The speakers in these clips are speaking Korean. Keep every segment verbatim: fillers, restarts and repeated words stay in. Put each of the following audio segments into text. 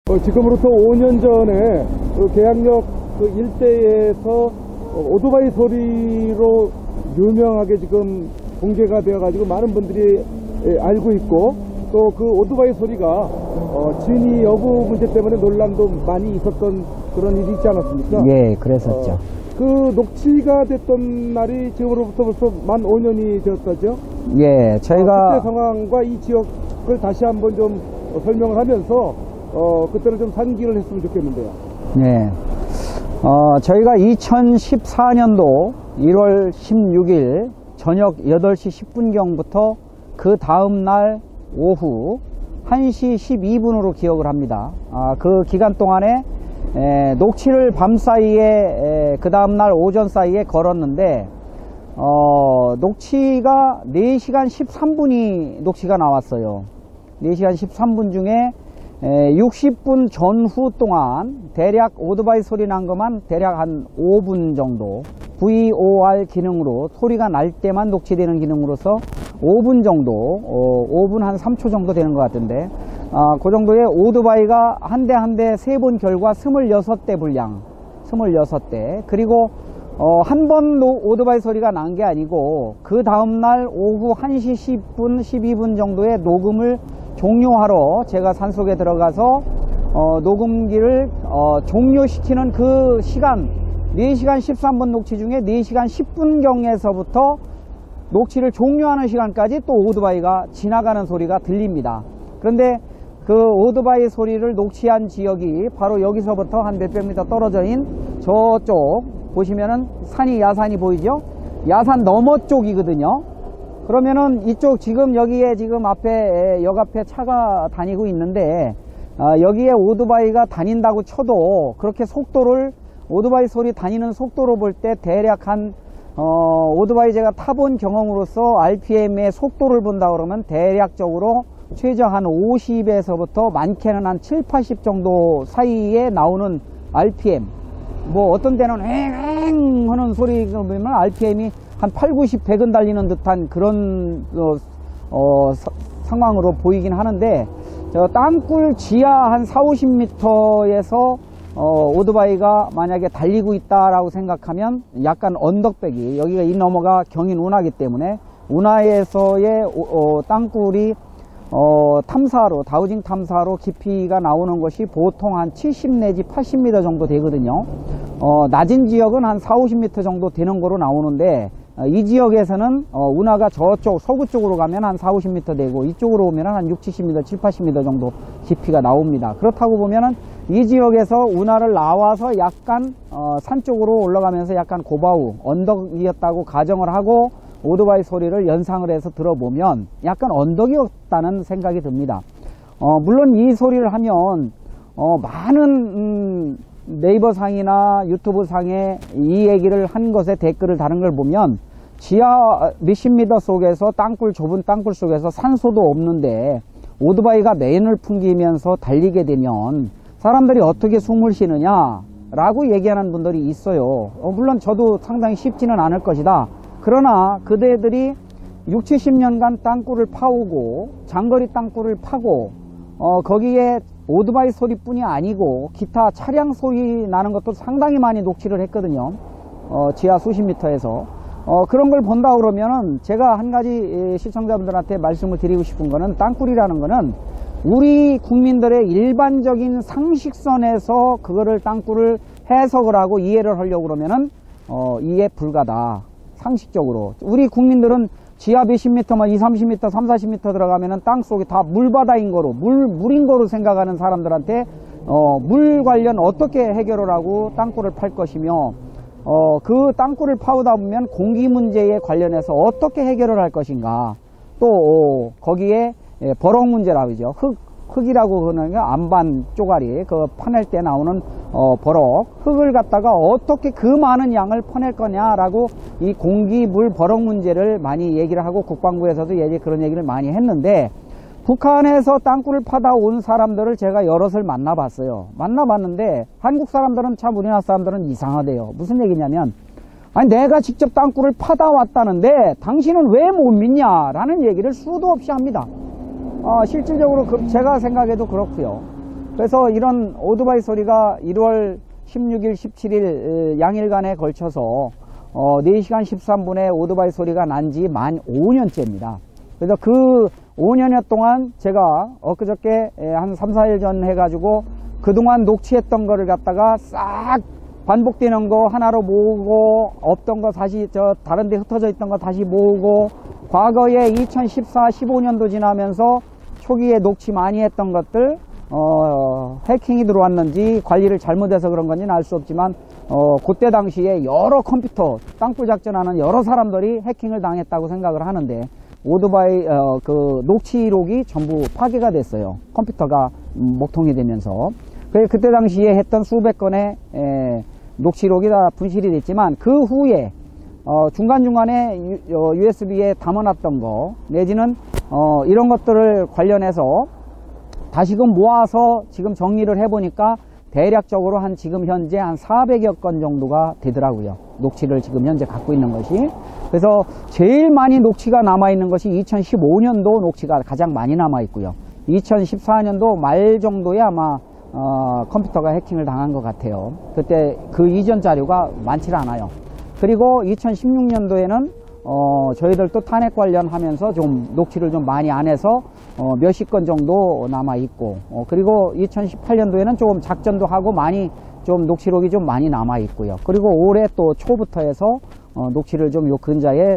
어, 지금으로부터 오 년 전에 그 계양역 그 일대에서 어, 오토바이 소리로 유명하게 지금 공개가 되어가지고 많은 분들이 예, 알고 있고, 또 그 오토바이 소리가 어, 진위 여부 문제 때문에 논란도 많이 있었던 그런 일이 있지 않았습니까? 예, 그랬었죠. 어, 그 녹취가 됐던 날이 지금으로부터 벌써 만 오 년이 되었다죠? 예, 저희가 어, 그때 상황과 이 지역을 다시 한번 좀 설명을 하면서 어, 그때는 좀 상기를 했으면 좋겠는데요. 네. 어, 저희가 이천십사 년도 일월 십육일 저녁 여덟 시 십 분경부터 그 다음날 오후 한 시 십이 분으로 기억을 합니다. 아, 그 기간 동안에 에, 녹취를 밤 사이에 그 다음날 오전 사이에 걸었는데, 어, 녹취가 네 시간 십삼 분이 녹취가 나왔어요. 네 시간 십삼 분 중에 에, 육십 분 전후 동안 대략 오토바이 소리 난 것만 대략 한 오 분 정도, 브이오알 기능으로 소리가 날 때만 녹취되는 기능으로서 오 분 정도, 어, 오 분 한 삼 초 정도 되는 것 같은데, 아, 그 정도의 오토바이가 한 대 한 대 세 본 결과 스물여섯 대 분량, 스물여섯 대, 그리고 어, 한 번 오토바이 소리가 난 게 아니고 그 다음날 오후 한 시 십 분, 십이 분 정도의 녹음을 종료하러 제가 산속에 들어가서 어, 녹음기를 어, 종료시키는 그 시간, 네 시간 십삼 분 녹취 중에 네 시간 십 분경에서부터 녹취를 종료하는 시간까지 또 오토바이가 지나가는 소리가 들립니다. 그런데 그 오토바이 소리를 녹취한 지역이 바로 여기서부터 한 몇백 미터 떨어져 있는 저쪽 보시면은 산이, 야산이 보이죠? 야산 너머 쪽이거든요. 그러면은 이쪽 지금 여기에 지금 앞에 역 앞에 차가 다니고 있는데, 아, 여기에 오토바이가 다닌다고 쳐도 그렇게 속도를, 오토바이 소리 다니는 속도로 볼 때 대략 한 어, 오토바이 제가 타본 경험으로서 알피엠의 속도를 본다 그러면 대략적으로 최저 한 오십에서부터 많게는 한 칠, 팔십 정도 사이에 나오는 알피엠, 뭐 어떤 때는 엥 하는 소리가 보면 알피엠이 한 팔, 구십, 백은 달리는 듯한 그런 어, 어, 사, 상황으로 보이긴 하는데, 저 땅굴 지하 한 사, 오십 미터에서 어, 오토바이가 만약에 달리고 있다라고 생각하면 약간 언덕배기, 여기가 이 너머가 경인 운하기 때문에 운하에서의 어, 땅굴이 어, 탐사로, 다우징 탐사로 깊이가 나오는 것이 보통 한 칠십 내지 팔십 미터 정도 되거든요. 어, 낮은 지역은 한 사, 오십 미터 정도 되는 거로 나오는데, 어, 이 지역에서는 어, 운하가 저쪽 서구 쪽으로 가면 한 사, 오십 미터 되고 이쪽으로 오면 한 육, 칠십 미터, 칠, 팔십 미터 정도 깊이가 나옵니다. 그렇다고 보면은 이 지역에서 운하를 나와서 약간 어, 산 쪽으로 올라가면서 약간 고바우 언덕이었다고 가정을 하고 오토바이 소리를 연상을 해서 들어보면 약간 언덕이었다는 생각이 듭니다. 어, 물론 이 소리를 하면 어, 많은 음, 네이버 상이나 유튜브 상에 이 얘기를 한 것에 댓글을 다는 걸 보면 지하 몇십 미터 속에서 땅굴, 좁은 땅굴 속에서 산소도 없는데 오토바이가 매연을 풍기면서 달리게 되면 사람들이 어떻게 숨을 쉬느냐 라고 얘기하는 분들이 있어요. 어, 물론 저도 상당히 쉽지는 않을 것이다. 그러나 그대들이 육, 칠십 년간 땅굴을 파오고 장거리 땅굴을 파고 어, 거기에 오토바이 소리뿐이 아니고 기타 차량 소리 나는 것도 상당히 많이 녹취를 했거든요. 어, 지하 수십 미터에서 어, 그런 걸 본다 그러면은 제가 한 가지 시청자분들한테 말씀을 드리고 싶은 거는, 땅굴이라는 거는 우리 국민들의 일반적인 상식선에서 그거를 땅굴을 해석을 하고 이해를 하려고 그러면은 어, 이해 불가다. 상식적으로 우리 국민들은 지하 몇십 미터, 뭐 이, 삼십 미터, 삼, 사십 미터 들어가면은 땅 속이 다 물바다인 거로, 물, 물인 거로 생각하는 사람들한테 어, 물 관련 어떻게 해결을 하고 땅굴을 팔 것이며, 어, 그 땅굴을 파오다 보면 공기 문제에 관련해서 어떻게 해결을 할 것인가, 또 어, 거기에 예, 버럭 문제라고 하죠. 흙, 흙이라고 그러는 게 안반 쪼가리, 그 파낼 때 나오는 어, 버럭, 흙을 갖다가 어떻게 그 많은 양을 퍼낼 거냐라고 이 공기, 물, 버럭 문제를 많이 얘기를 하고 국방부에서도 예전에 그런 얘기를 많이 했는데, 북한에서 땅굴을 파다 온 사람들을 제가 여럿을 만나봤어요. 만나봤는데 한국 사람들은 참, 우리나라 사람들은 이상하대요. 무슨 얘기냐면, 아니 내가 직접 땅굴을 파다 왔다는데 당신은 왜 못 믿냐라는 얘기를 수도 없이 합니다. 어, 실질적으로 그 제가 생각해도 그렇고요. 그래서 이런 오토바이 소리가 일월 십육일, 십칠일 양일간에 걸쳐서 어, 네 시간 십삼 분에 오토바이 소리가 난 지 만 오 년째입니다. 그래서 그 오 년여 동안 제가 엊그저께 한 삼, 사일 전 해가지고 그동안 녹취했던 거를 갖다가 싹 반복되는 거 하나로 모으고, 없던 거 다시 저 다른 데 흩어져 있던 거 다시 모으고, 과거에 이천십사, 십오 년도 지나면서 초기에 녹취 많이 했던 것들 어, 해킹이 들어왔는지 관리를 잘못해서 그런 건지는 알 수 없지만 어, 그때 당시에 여러 컴퓨터 땅굴 작전하는 여러 사람들이 해킹을 당했다고 생각을 하는데, 오토바이 어, 그 녹취록이 전부 파괴가 됐어요. 컴퓨터가 음, 목통이 되면서. 그래서 그때 당시에 했던 수백 건의 에, 녹취록이 다 분실이 됐지만, 그 후에 어, 중간중간에 유, 어, 유에스비에 담아놨던 거 내지는 어, 이런 것들을 관련해서 다시금 모아서 지금 정리를 해보니까 대략적으로 한 지금 현재 한 사백여 건 정도가 되더라고요. 녹취를 지금 현재 갖고 있는 것이. 그래서 제일 많이 녹취가 남아있는 것이 이천십오 년도 녹취가 가장 많이 남아있고요. 이천십사 년도 말 정도에 아마 어, 컴퓨터가 해킹을 당한 것 같아요. 그때 그 이전 자료가 많지 않아요. 그리고 이천십육 년도에는 어, 저희들도 탄핵 관련하면서 좀 녹취를 좀 많이 안 해서 어, 몇십 건 정도 남아 있고, 어, 그리고 이천십팔 년도에는 조금 작전도 하고 많이 좀 녹취록이 좀 많이 남아 있고요. 그리고 올해 또 초부터 해서 어, 녹취를 좀 요 근자에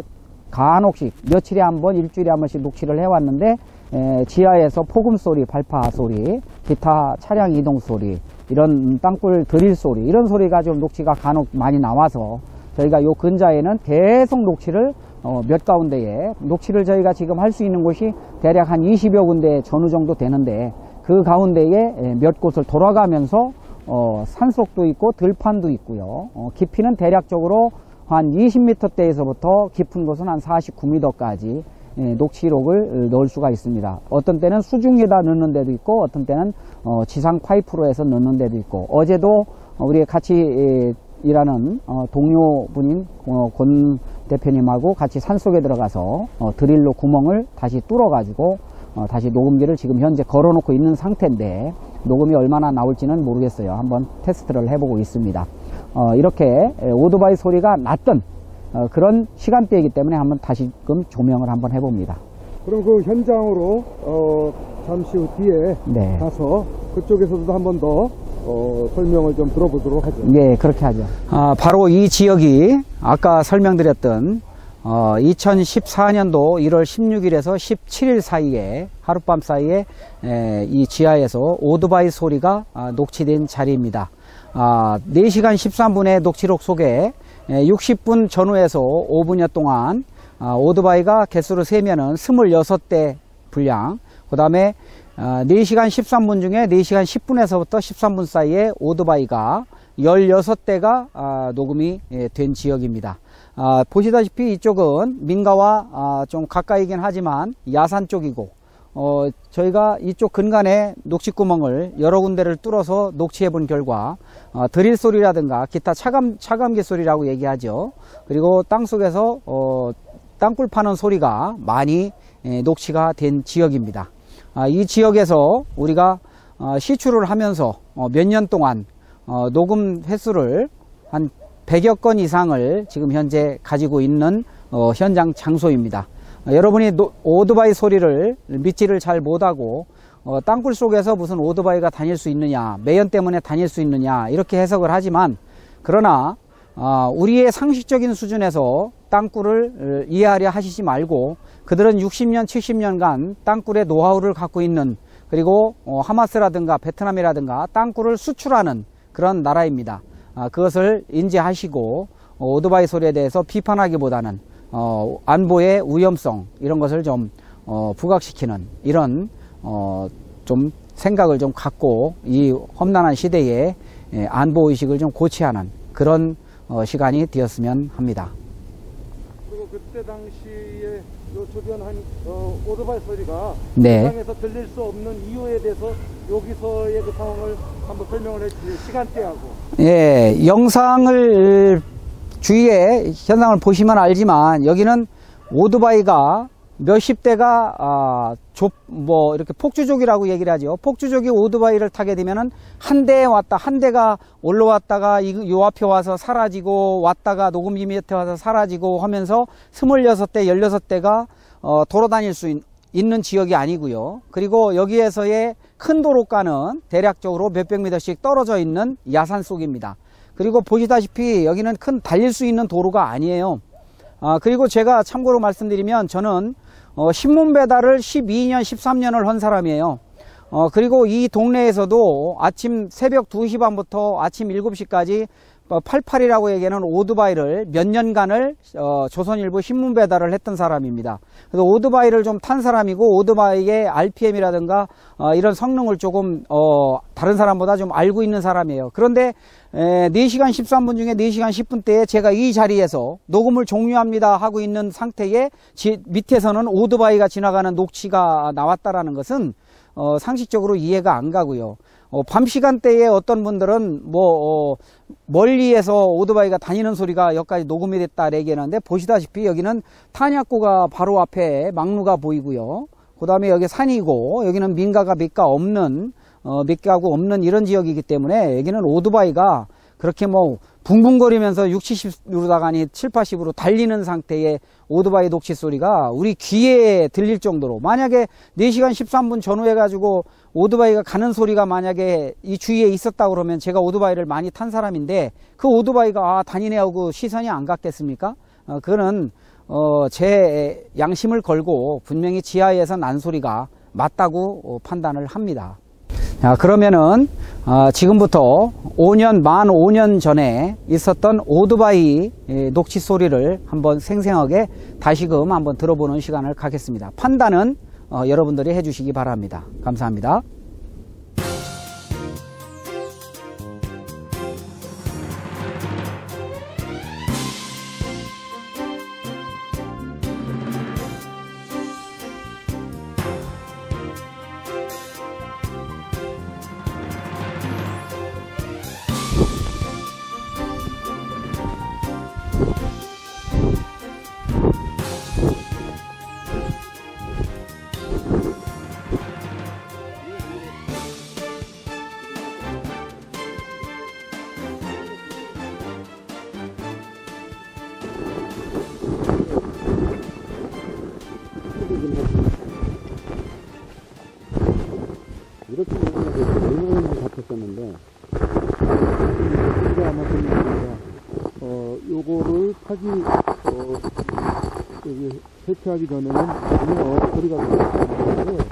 간혹씩 며칠에 한 번, 일주일에 한 번씩 녹취를 해왔는데, 에, 지하에서 폭음 소리, 발파 소리, 기타 차량 이동 소리, 이런 땅굴 드릴 소리, 이런 소리가 좀 녹취가 간혹 많이 나와서 저희가 요 근자에는 계속 녹취를 어, 몇 가운데에 녹취를 저희가 지금 할 수 있는 곳이 대략 한 이십여 군데 전후 정도 되는데, 그 가운데에 몇 곳을 돌아가면서 어, 산속도 있고 들판도 있고요. 어, 깊이는 대략적으로 한 이십 미터대에서부터 깊은 곳은 한 사십구 미터까지 예, 녹취록을 넣을 수가 있습니다. 어떤 때는 수중에다 넣는 데도 있고, 어떤 때는 어, 지상 파이프로 해서 넣는 데도 있고, 어제도 우리 같이 예, 일하는 어, 동료분인 어, 권 대표님하고 같이 산속에 들어가서 어, 드릴로 구멍을 다시 뚫어 가지고 어, 다시 녹음기를 지금 현재 걸어 놓고 있는 상태인데, 녹음이 얼마나 나올지는 모르겠어요. 한번 테스트를 해보고 있습니다. 어, 이렇게 오토바이 소리가 났던 어, 그런 시간대이기 때문에 한번 다시금 조명을 한번 해봅니다. 그럼 그 현장으로 어, 잠시 후 뒤에 네. 가서 그쪽에서도 한번 더 어, 설명을 좀 들어보도록 하죠. 네, 그렇게 하죠. 아, 바로 이 지역이 아까 설명드렸던 어, 이천십사 년도 일월 십육일에서 십칠일 사이에, 하룻밤 사이에 에, 이 지하에서 오토바이 소리가 아, 녹취된 자리입니다. 아, 네 시간 십삼 분의 녹취록 속에 에, 육십 분 전후에서 오 분여 동안 아, 오토바이가 개수를 세면은 스물여섯 대 분량, 그 다음에 아, 네 시간 십삼 분 중에 네 시간 십 분에서부터 십삼 분 사이에 오토바이가 열여섯 대가 아, 녹음이 예, 된 지역입니다. 아, 보시다시피 이쪽은 민가와 아, 좀 가까이긴 하지만 야산 쪽이고, 어, 저희가 이쪽 근간에 녹취구멍을 여러 군데를 뚫어서 녹취해 본 결과 어, 드릴 소리라든가 기타 차감, 차감기 소리라고 얘기하죠. 그리고 땅속에서 어, 땅굴 파는 소리가 많이 예, 녹취가 된 지역입니다. 아, 이 지역에서 우리가 어, 시추를 하면서 어, 몇 년 동안 어, 녹음 횟수를 한 백여 건 이상을 지금 현재 가지고 있는 어, 현장 장소입니다. 어, 여러분이 노, 오토바이 소리를 믿지를 잘 못하고 어, 땅굴 속에서 무슨 오토바이가 다닐 수 있느냐, 매연 때문에 다닐 수 있느냐, 이렇게 해석을 하지만, 그러나 어, 우리의 상식적인 수준에서 땅굴을 이해하려 하시지 말고, 그들은 육십 년, 칠십 년간 땅굴의 노하우를 갖고 있는, 그리고 어, 하마스라든가 베트남이라든가 땅굴을 수출하는 그런 나라입니다. 아, 그것을 인지하시고 어, 오토바이 소리에 대해서 비판하기보다는 어, 안보의 위험성, 이런 것을 좀 어, 부각시키는 이런 어, 좀 생각을 좀 갖고 이 험난한 시대에 예, 안보의식을 좀 고취하는 그런 어, 시간이 되었으면 합니다. 그리고 그때 당시에 요 주변한 어, 오토바이 소리가 네. 세상에서 들릴 수 없는 이유에 대해서 여기서의 그 상황을 한번 설명을 해주세요. 시간대하고. 예, 영상을 주위에 현상을 보시면 알지만, 여기는 오토바이가 몇십 대가 아, 조, 뭐 이렇게 폭주족이라고 얘기를 하죠. 폭주족이 오토바이를 타게 되면은 한 대에 왔다 한 대가 올라왔다가 이, 요 앞에 와서 사라지고 왔다가 녹음기 밑에 와서 사라지고 하면서 스물여섯 대, 열여섯 대가 어, 돌아다닐 수 있, 있는 지역이 아니고요. 그리고 여기에서의 큰 도로가는 대략적으로 몇백 미터씩 떨어져 있는 야산 속입니다. 그리고 보시다시피 여기는 큰 달릴 수 있는 도로가 아니에요. 아, 그리고 제가 참고로 말씀드리면 저는 어, 신문 배달을 십이 년, 십삼 년을 한 사람이에요. 어, 그리고 이 동네에서도 아침 새벽 두 시 반부터 아침 일곱 시까지 팔십팔이라고 얘기하는 오토바이를 몇 년간을 어, 조선일보 신문 배달을 했던 사람입니다. 그래서 오토바이를 좀 탄 사람이고 오토바이의 알피엠이라든가 어, 이런 성능을 조금 어, 다른 사람보다 좀 알고 있는 사람이에요. 그런데 에, 네 시간 십삼 분 중에 네 시간 십 분 때에 제가 이 자리에서 녹음을 종료합니다 하고 있는 상태에 지, 밑에서는 오토바이가 지나가는 녹취가 나왔다라는 것은 어, 상식적으로 이해가 안 가고요. 어, 밤 시간대에 어떤 분들은 뭐 어, 멀리에서 오토바이가 다니는 소리가 여기까지 녹음이 됐다 얘기하는데 보시다시피 여기는 탄약고가 바로 앞에 막루가 보이고요. 그 다음에 여기 산이고 여기는 민가가 몇 가 없는 어, 몇 가구 없는 이런 지역이기 때문에 여기는 오토바이가 그렇게 뭐 붕붕거리면서 육십, 칠십으로다가 아니 칠, 팔십으로 달리는 상태의 오토바이 녹취 소리가 우리 귀에 들릴 정도로 만약에 네 시간 십삼 분 전후해 가지고 오토바이가 가는 소리가 만약에 이 주위에 있었다 그러면 제가 오토바이를 많이 탄 사람인데 그 오토바이가 아, 다니네 하고 시선이 안 갔겠습니까? 어, 그거는 어, 제 양심을 걸고 분명히 지하에서 난 소리가 맞다고 어, 판단을 합니다. 자, 그러면은 어, 지금부터 오 년, 만 오 년 전에 있었던 오토바이 예, 녹취 소리를 한번 생생하게 다시금 한번 들어보는 시간을 갖겠습니다. 판단은 어, 여러분들이 해주시기 바랍니다. 감사합니다. 이렇게 얼마나 잡혔었는데 소리가 아마 들리니까 어 요거를 타기 어 여기 세차하기 전에는 전혀 소리가 들리는데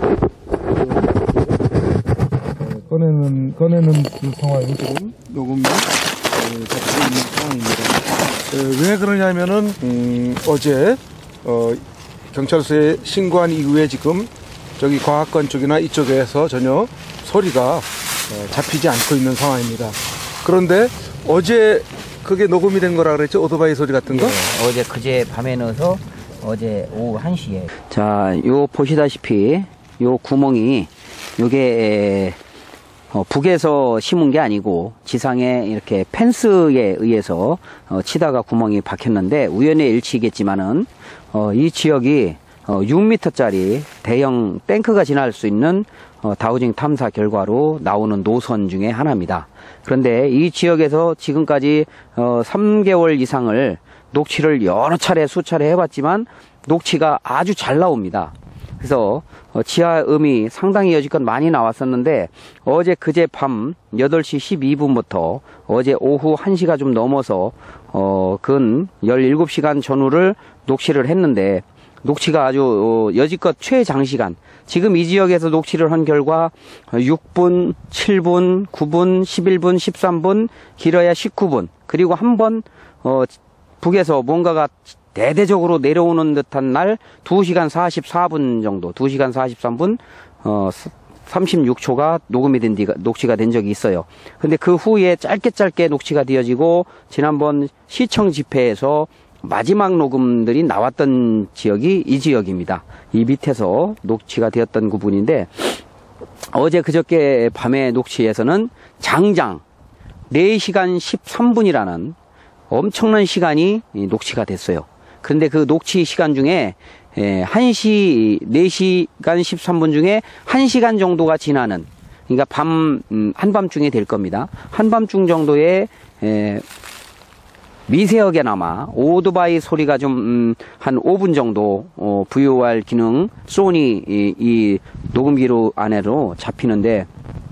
꺼내는 꺼내는 그 상황이 지금 녹음이 잡히고 있는 상황입니다. 에, 왜 그러냐면은 음, 어제 어, 경찰서에 신고한 이후에 지금 저기 광화권 쪽이나 이쪽에서 전혀 소리가 잡히지 않고 있는 상황입니다. 그런데 어제 그게 녹음이 된 거라 그랬죠? 오토바이 소리 같은 거? 예, 어제 그제 밤에 넣어서 어제 오후 한 시에. 자, 요 보시다시피 요 구멍이 요게 어, 북에서 심은 게 아니고 지상에 이렇게 펜스에 의해서 어, 치다가 구멍이 박혔는데 우연의 일치겠지만은 어, 이 지역이 어, 육 미터짜리 대형 탱크가 지날 수 있는 어, 다우징 탐사 결과로 나오는 노선 중에 하나입니다. 그런데 이 지역에서 지금까지 어, 삼 개월 이상을 녹취를 여러 차례 수차례 해봤지만 녹취가 아주 잘 나옵니다. 그래서 어, 지하음이 상당히 여지껏 많이 나왔었는데 어제 그제 밤 여덟 시 십이 분부터 어제 오후 한 시가 좀 넘어서 어, 근 열일곱 시간 전후를 녹취를 했는데 녹취가 아주 여지껏 최장시간, 지금 이 지역에서 녹취를 한 결과 육 분, 칠 분, 구 분, 십일 분, 십삼 분, 길어야 십구 분, 그리고 한 번 어, 북에서 뭔가가 대대적으로 내려오는 듯한 날 두 시간 사십사 분 정도, 두 시간 사십삼 분 어, 삼십육 초가 녹음이 된 뒤가, 녹취가 된 적이 있어요. 근데 그 후에 짧게 짧게 녹취가 되어지고 지난번 시청 집회에서 마지막 녹음들이 나왔던 지역이 이 지역입니다. 이 밑에서 녹취가 되었던 부분인데 어제 그저께 밤에 녹취에서는 장장 네 시간 십삼 분이라는 엄청난 시간이 녹취가 됐어요. 그런데 그 녹취 시간 중에 예, 한 시, 네 시간 십삼 분 중에 한 시간 정도가 지나는, 그러니까 밤, 음, 한밤중에 될 겁니다. 한밤중 정도의, 에, 미세하게나마 오토바이 소리가 좀, 음, 한 오 분 정도, 어, 부여할 기능, 소니, 이, 이 녹음기로 안에로 잡히는데,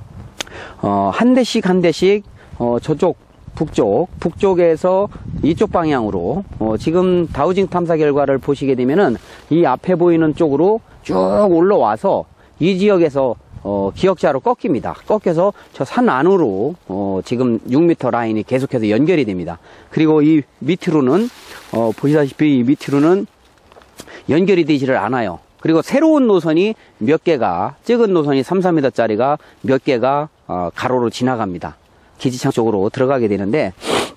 어, 한 대씩 한 대씩, 어, 저쪽, 북쪽, 북쪽에서 이쪽 방향으로, 어, 지금 다우징 탐사 결과를 보시게 되면은 이 앞에 보이는 쪽으로 쭉 올라와서 이 지역에서 어, 기역자로 꺾입니다. 꺾여서 저 산 안으로 어, 지금 육 미터 라인이 계속해서 연결이 됩니다. 그리고 이 밑으로는 어, 보시다시피 이 밑으로는 연결이 되지를 않아요. 그리고 새로운 노선이 몇 개가, 찍은 노선이 삼, 사 미터짜리가 몇 개가 어, 가로로 지나갑니다. 기지창 쪽으로 들어가게 되는데,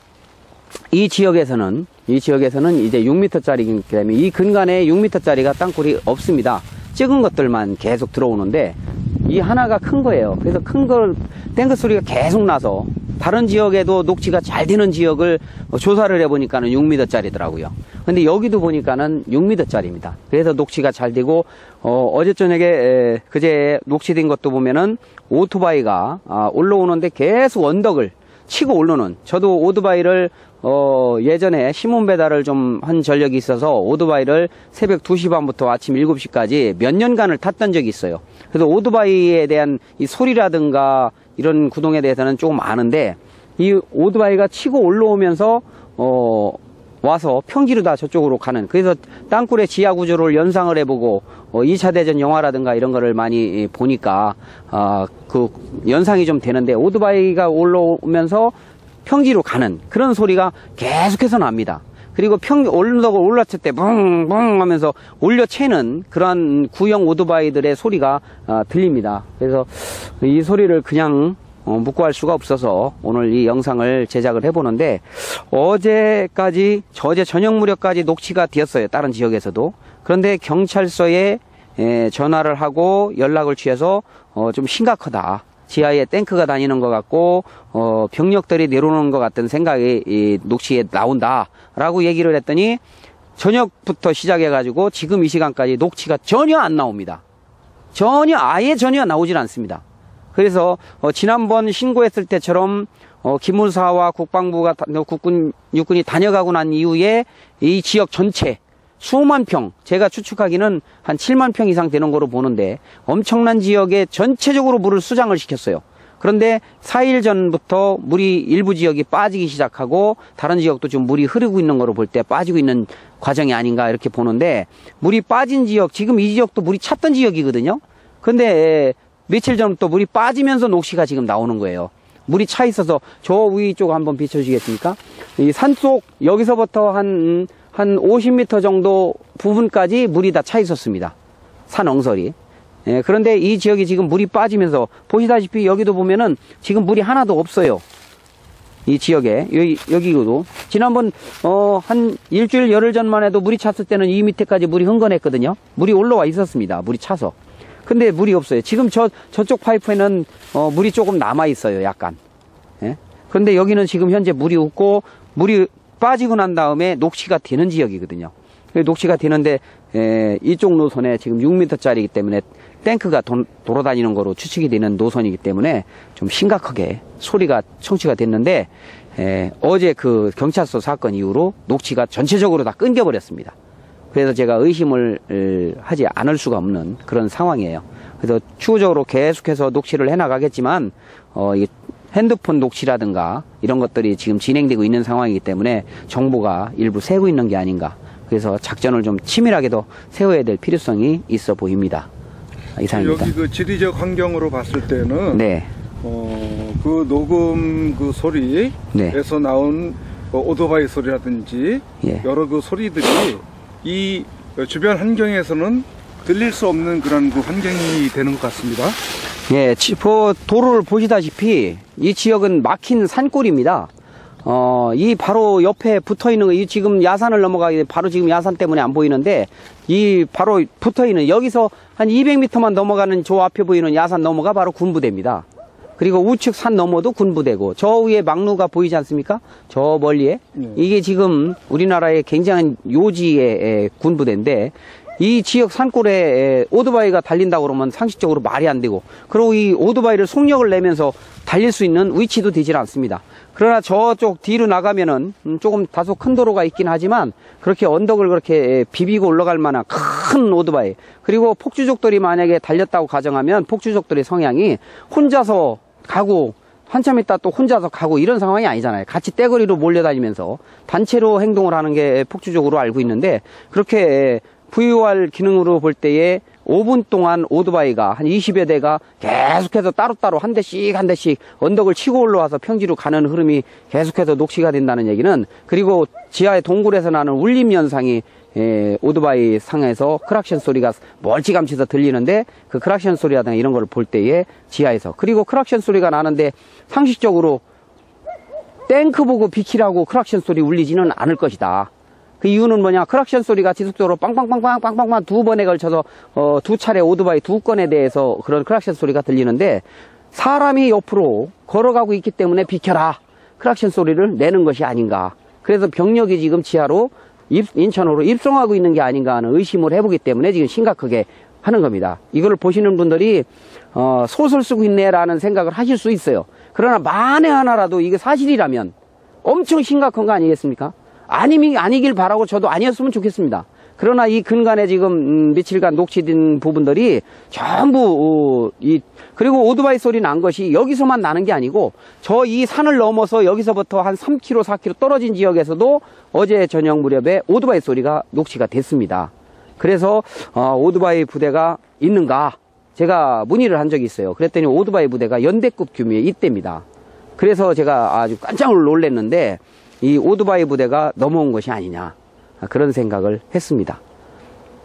이 지역에서는 이 지역에서는 이제 육 미터짜리이기 때문에 이 근간에 육 미터짜리가 땅굴이 없습니다. 찍은 것들만 계속 들어오는데, 이 하나가 큰 거예요. 그래서 큰 걸 탱크 소리가 계속 나서 다른 지역에도 녹지가 잘 되는 지역을 조사를 해보니까는 육 미터짜리더라고요. 근데 여기도 보니까는 육 미터짜리입니다. 그래서 녹지가 잘 되고, 어, 어제 저녁에 에, 그제 녹지된 것도 보면은 오토바이가 아, 올라오는데 계속 언덕을 치고 오르는, 저도 오토바이를 어, 예전에 신문 배달을 좀 한 전력이 있어서 오토바이를 새벽 두 시 반부터 아침 일곱 시까지 몇 년간을 탔던 적이 있어요. 그래서 오토바이에 대한 이 소리라든가 이런 구동에 대해서는 조금 아는데, 이 오토바이가 치고 올라오면서 어, 와서 평지로 다 저쪽으로 가는, 그래서 땅굴의 지하 구조를 연상을 해보고 어, 이 차 대전 영화라든가 이런 거를 많이 보니까 어, 그 연상이 좀 되는데, 오토바이가 올라오면서 평지로 가는 그런 소리가 계속해서 납니다. 그리고 평, 언덕을 올라칠 때 붕붕 하면서 올려채는 그런 구형 오토바이들의 소리가 어, 들립니다. 그래서 이 소리를 그냥 어, 묵고할 수가 없어서 오늘 이 영상을 제작을 해보는데, 어제까지, 어제 저녁 무렵까지 녹취가 되었어요. 다른 지역에서도. 그런데 경찰서에 에, 전화를 하고 연락을 취해서 어, 좀 심각하다. 지하에 탱크가 다니는 것 같고 어, 병력들이 내려오는 것 같은 생각이 이 녹취에 나온다라고 얘기를 했더니, 저녁부터 시작해가지고 지금 이 시간까지 녹취가 전혀 안 나옵니다. 전혀, 아예 전혀 나오질 않습니다. 그래서 어, 지난번 신고했을 때처럼 어, 기무사와 국방부가 국군 육군이 다녀가고 난 이후에 이 지역 전체 수만 평, 제가 추측하기는 한 칠만 평 이상 되는 거로 보는데, 엄청난 지역에 전체적으로 물을 수장을 시켰어요. 그런데 사 일 전부터 물이 일부 지역이 빠지기 시작하고 다른 지역도 좀 물이 흐르고 있는 거로 볼 때 빠지고 있는 과정이 아닌가 이렇게 보는데, 물이 빠진 지역, 지금 이 지역도 물이 찼던 지역이거든요. 근데 며칠 전부터 물이 빠지면서 녹시가 지금 나오는 거예요. 물이 차 있어서 저 위 쪽 한번 비춰주시겠습니까? 이 산속, 여기서부터 한 한 오십 미터 정도 부분까지 물이 다 차 있었습니다. 산 엉설이. 예, 그런데 이 지역이 지금 물이 빠지면서, 보시다시피 여기도 보면은 지금 물이 하나도 없어요. 이 지역에. 여기, 여기도. 지난번, 어, 한 일주일, 열흘 전만 해도 물이 찼을 때는 이 밑에까지 물이 흥건했거든요. 물이 올라와 있었습니다. 물이 차서. 근데 물이 없어요. 지금 저, 저쪽 파이프에는, 어, 물이 조금 남아있어요. 약간. 예? 그런데 여기는 지금 현재 물이 없고, 물이 빠지고 난 다음에 녹취가 되는 지역이거든요. 녹취가 되는데, 에, 이쪽 노선에 지금 육 미터짜리이기 때문에 탱크가 도, 돌아다니는 거로 추측이 되는 노선이기 때문에 좀 심각하게 소리가 청취가 됐는데, 에, 어제 그 경찰서 사건 이후로 녹취가 전체적으로 다 끊겨버렸습니다. 그래서 제가 의심을 에, 하지 않을 수가 없는 그런 상황이에요. 그래서 추후적으로 계속해서 녹취를 해나가겠지만, 어, 이 핸드폰 녹취라든가 이런 것들이 지금 진행되고 있는 상황이기 때문에 정보가 일부 새고 있는 게 아닌가. 그래서 작전을 좀 치밀하게도 세워야 될 필요성이 있어 보입니다. 이상입니다. 여기 그 지리적 환경으로 봤을 때는 네. 어, 그 녹음 그 소리에서 네. 나온 그 오토바이 소리라든지 예. 여러 그 소리들이 이 주변 환경에서는 들릴 수 없는 그런 그 환경이 되는 것 같습니다. 예, 지, 보, 도로를 보시다시피 이 지역은 막힌 산골입니다. 어, 이 바로 옆에 붙어 있는, 이 지금 야산을 넘어가기, 바로 지금 야산 때문에 안 보이는데, 이 바로 붙어 있는, 여기서 한 이백 미터만 넘어가는 저 앞에 보이는 야산 너머가 바로 군부대입니다. 그리고 우측 산 너머도 군부대고, 저 위에 막루가 보이지 않습니까? 저 멀리에. 네. 이게 지금 우리나라의 굉장한 요지의 군부대인데, 이 지역 산골에 오토바이가 달린다고 그러면 상식적으로 말이 안 되고, 그리고 이 오토바이를 속력을 내면서 달릴 수 있는 위치도 되질 않습니다. 그러나 저쪽 뒤로 나가면은 조금 다소 큰 도로가 있긴 하지만 그렇게 언덕을 그렇게 비비고 올라갈 만한 큰 오토바이, 그리고 폭주족들이 만약에 달렸다고 가정하면 폭주족들의 성향이 혼자서 가고 한참 있다 또 혼자서 가고 이런 상황이 아니잖아요. 같이 떼거리로 몰려다니면서 단체로 행동을 하는 게 폭주족으로 알고 있는데, 그렇게 브이오알 기능으로 볼 때에 오 분 동안 오토바이가 한 이십여 대가 계속해서 따로따로 한 대씩 한 대씩 언덕을 치고 올라와서 평지로 가는 흐름이 계속해서 녹취가 된다는 얘기는, 그리고 지하의 동굴에서 나는 울림 현상이 에, 오토바이 상에서 크락션 소리가 멀찌감치서 들리는데, 그 크락션 소리라든가 이런 걸 볼 때에 지하에서, 그리고 크락션 소리가 나는데 상식적으로 탱크 보고 비키라고 크락션 소리 울리지는 않을 것이다. 그 이유는 뭐냐, 크락션 소리가 지속적으로 빵빵빵빵 빵빵빵 두 번에 걸쳐서 어, 두 차례 오토바이 두 건에 대해서 그런 크락션 소리가 들리는데, 사람이 옆으로 걸어가고 있기 때문에 비켜라 크락션 소리를 내는 것이 아닌가. 그래서 병력이 지금 지하로 입, 인천으로 입성하고 있는 게 아닌가 하는 의심을 해보기 때문에 지금 심각하게 하는 겁니다. 이걸 보시는 분들이 어, 소설 쓰고 있네라는 생각을 하실 수 있어요. 그러나 만에 하나라도 이게 사실이라면 엄청 심각한 거 아니겠습니까? 아니, 아니길 바라고 저도 아니었으면 좋겠습니다. 그러나 이 근간에 지금 음, 며칠간 녹취된 부분들이 전부 어, 이 그리고 오토바이 소리 난 것이 여기서만 나는 게 아니고 저 이 산을 넘어서 여기서부터 한 삼 킬로미터 사 킬로미터 떨어진 지역에서도 어제 저녁 무렵에 오토바이 소리가 녹취가 됐습니다. 그래서 어, 오토바이 부대가 있는가 제가 문의를 한 적이 있어요. 그랬더니 오토바이 부대가 연대급 규모의 있답니다. 그래서 제가 아주 깜짝 놀랐는데 이 오토바이 부대가 넘어온 것이 아니냐, 그런 생각을 했습니다. 그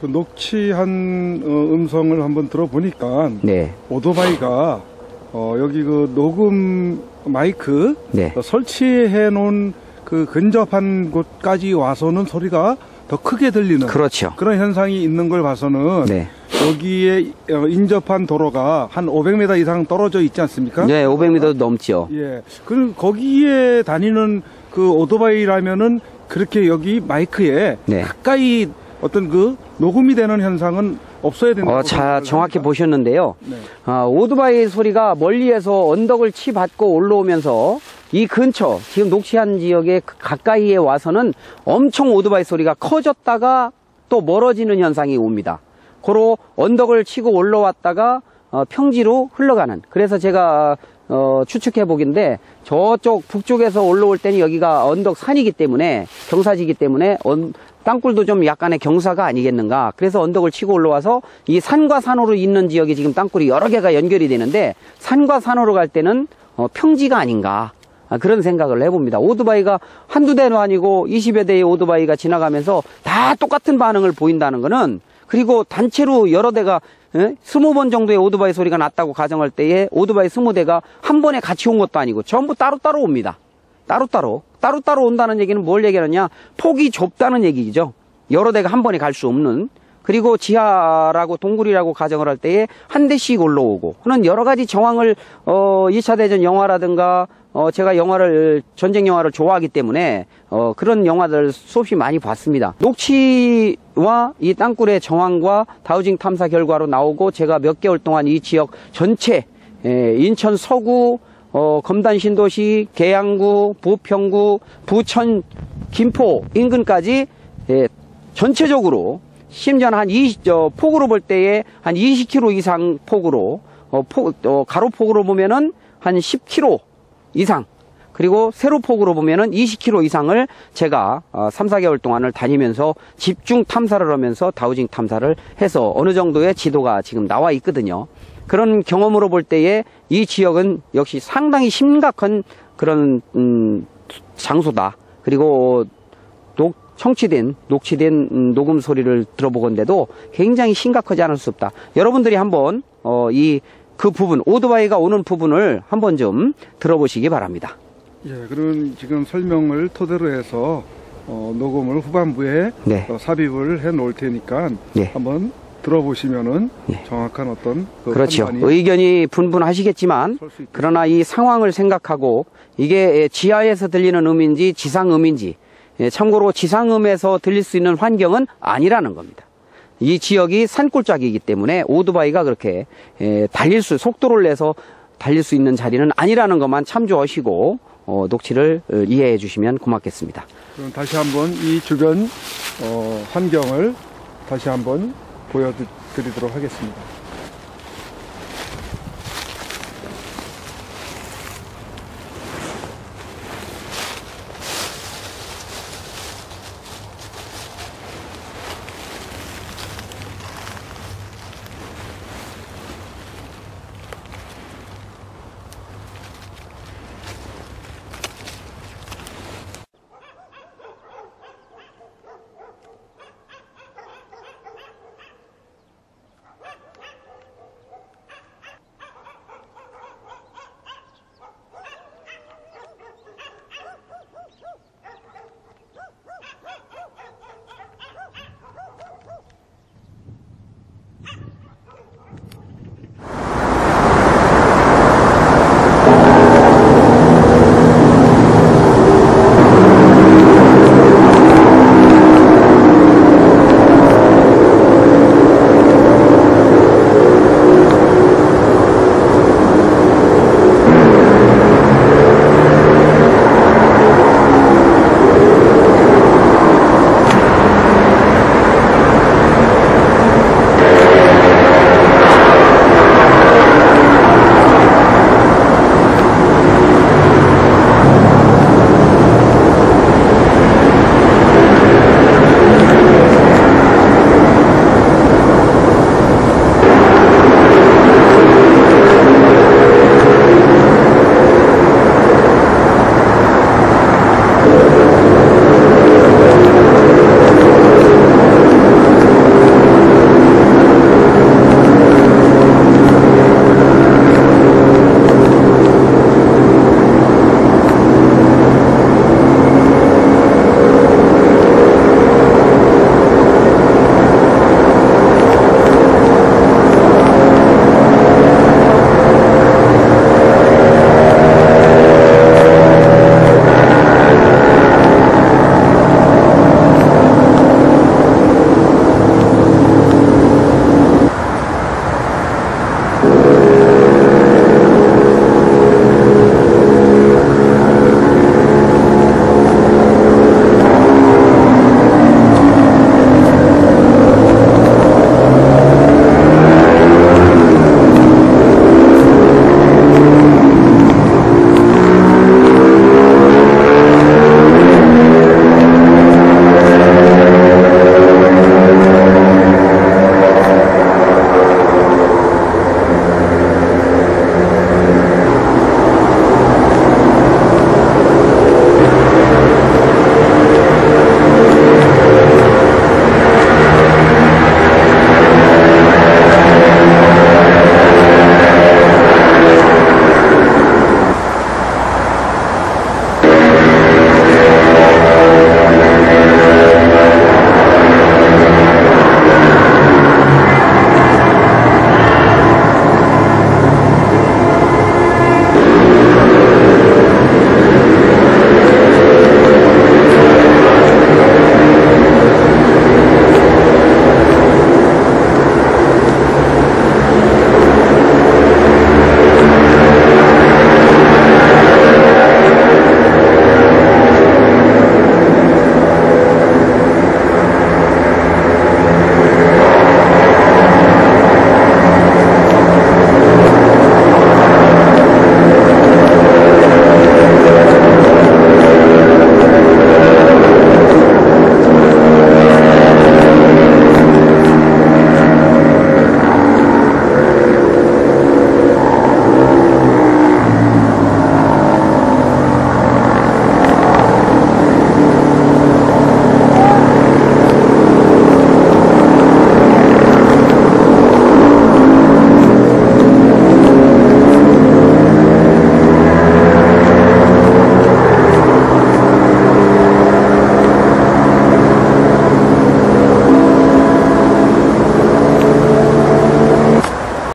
녹취한 어, 음성을 한번 들어보니까 네. 오토바이가 어, 여기 그 녹음 마이크 네. 어, 설치해 놓은 그 근접한 곳까지 와서는 소리가 더 크게 들리는 그렇죠. 그런 현상이 있는 걸 봐서는 네. 여기에 어, 인접한 도로가 한 오백 미터 이상 떨어져 있지 않습니까? 네, 오백 미터도 넘죠. 예. 그 거기에 다니는 그 오토바이라면은 그렇게 여기 마이크에 네. 가까이 어떤 그 녹음이 되는 현상은 없어야 된다고 어, 자, 정확히 합니다. 보셨는데요. 네. 아, 오토바이 소리가 멀리에서 언덕을 치받고 올라오면서 이 근처, 지금 녹취한 지역에 가까이에 와서는 엄청 오토바이 소리가 커졌다가 또 멀어지는 현상이 옵니다. 고로 언덕을 치고 올라왔다가 어, 평지로 흘러가는. 그래서 제가 어, 추측해 보긴데 저쪽 북쪽에서 올라올 때는 여기가 언덕 산이기 때문에 경사지기 때문에 언, 땅굴도 좀 약간의 경사가 아니겠는가. 그래서 언덕을 치고 올라와서 이 산과 산으로 있는 지역이 지금 땅굴이 여러 개가 연결이 되는데 산과 산으로 갈 때는 어, 평지가 아닌가. 아, 그런 생각을 해봅니다. 오토바이가 한두 대도 아니고 이십여 대의 오토바이가 지나가면서 다 똑같은 반응을 보인다는 거는, 그리고 단체로 여러 대가 스무 번 정도의 오토바이 소리가 났다고 가정할 때에 오토바이 스무 대가 한 번에 같이 온 것도 아니고 전부 따로따로 옵니다. 따로따로. 따로따로 온다는 얘기는 뭘 얘기하느냐, 폭이 좁다는 얘기죠. 여러 대가 한 번에 갈 수 없는. 그리고 지하라고 동굴이라고 가정을 할 때에 한 대씩 올라오고 하는 여러 가지 정황을 어, 이 차 대전 영화라든가 어, 제가 영화를 전쟁 영화를 좋아하기 때문에 어, 그런 영화들 수없이 많이 봤습니다. 녹취와 이 땅굴의 정황과 다우징 탐사 결과로 나오고 제가 몇 개월 동안 이 지역 전체 에, 인천 서구 어, 검단 신도시, 계양구, 부평구, 부천, 김포 인근까지 에, 전체적으로 심지어는 한 이십, 저, 폭으로 볼 때에 한 이십 킬로미터 이상 폭으로, 어, 폭, 어, 가로폭으로 보면은 한 십 킬로미터 이상, 그리고 세로폭으로 보면은 이십 킬로미터 이상을 제가 어, 삼, 사 개월 동안을 다니면서 집중 탐사를 하면서 다우징 탐사를 해서 어느 정도의 지도가 지금 나와 있거든요. 그런 경험으로 볼 때에 이 지역은 역시 상당히 심각한 그런, 음, 장소다. 그리고 녹, 청취된, 녹취된 음, 녹음 소리를 들어보건대도 굉장히 심각하지 않을 수 없다. 여러분들이 한번 어, 이 그 부분, 오토바이가 오는 부분을 한번 좀 들어보시기 바랍니다. 예, 그런 지금 설명을 토대로 해서 어, 녹음을 후반부에 네. 어, 삽입을 해 놓을 테니까 네. 한번 들어보시면은 네. 정확한 어떤 그 그렇죠. 판단이 의견이 분분하시겠지만 설수 있겠습니다. 그러나 이 상황을 생각하고 이게 지하에서 들리는 음인지 지상음인지, 참고로 지상음에서 들릴 수 있는 환경은 아니라는 겁니다. 이 지역이 산골짜기이기 때문에 오토바이가 그렇게 에, 달릴 수 속도를 내서 달릴 수 있는 자리는 아니라는 것만 참조하시고 어, 녹취를 어, 이해해 주시면 고맙겠습니다. 그럼 다시 한번 이 주변 어, 환경을 다시 한번 보여드리도록 하겠습니다.